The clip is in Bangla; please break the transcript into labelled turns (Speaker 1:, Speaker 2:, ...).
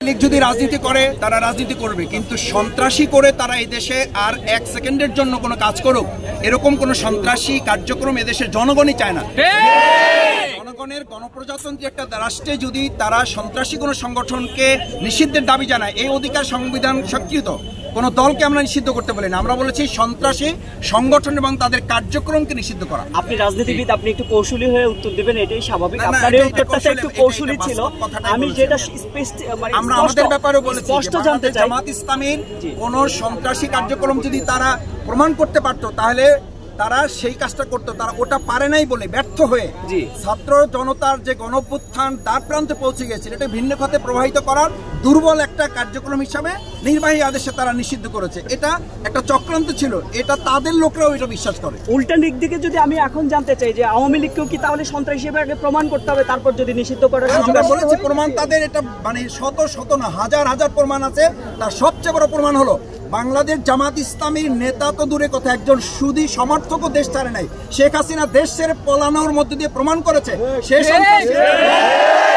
Speaker 1: লীগ যদি রাজনীতি করে তারা রাজনীতি করবে, কিন্তু সন্ত্রাসী করে তারা এদেশে আর 1 সেকেন্ডের জন্য কোনো কাজ করুক, এরকম কোনো সন্ত্রাসী কার্যক্রম এদেশের জনগণই চায় না। জনগণের গণপ্রজাতন্ত্রী একটা রাষ্ট্রে যদি তারা সন্ত্রাসী কোনো সংগঠনকে নিষিদ্ধের দাবি জানায়, এই অধিকার সংবিধান স্বীকৃত। কোনো দলকে আমরা নিষিদ্ধ করতে বলি না, আমরা বলেছি সন্ত্রাসী সংগঠন এবং তাদের কার্যক্রমকে নিষিদ্ধ করা।
Speaker 2: আপনি রাজনীতিবিদ, আপনি একটু কৌশলী হয়ে উত্তর দিবেন, এটাই স্বাভাবিক। আপনার এই উত্তরটা একটু কৌশলী ছিল। আমি যেটা
Speaker 1: আমরা আমাদের ব্যাপারে বলেছি, স্পষ্ট জানতে চাই, জামাত ইসলামীর কোন সন্ত্রাসী কার্যক্রম যদি তারা প্রমাণ করতে পারতো তাহলে তারা সেই কাজটা করতো। তারা ওটা পারে নাই বলে ব্যর্থ হয়ে ছাত্র জনতার যে গণঅভ্যুত্থান দ্বার প্রান্তে পৌঁছে গেছিল, এটা ভিন্ন খাতে প্রবাহিত করার দুর্বল একটা কার্যক্রম হিসাবে নির্বাহী আদেশে তারা নিষিদ্ধ করেছে। এটা একটা চক্রান্ত ছিল, এটা তাদের লোকরাও এটা বিশ্বাস করে।
Speaker 2: উল্টা দিক থেকে যদি আমি এখন জানতে চাই যে আওয়ামী লীগকেও কি তাহলে সন্ত্রাসী হিসেবে আগে প্রমাণ করতে হবে, তারপর যদি নিষিদ্ধ করার
Speaker 1: আমরা বলেছি প্রমাণ তাদের এটা মানে শত না হাজার প্রমাণ আছে। তার সবচেয়ে বড় প্রমাণ হলো বাংলাদেশ জামাত ইসলামীর নেতা তো দূরে কথা, একজন সুদী সমর্থকও দেশ ছাড়ে নাই। শেখ হাসিনা দেশ ছেড়ে পলানোর মধ্যে দিয়ে প্রমাণ করেছে সে সন্ত্রাসী।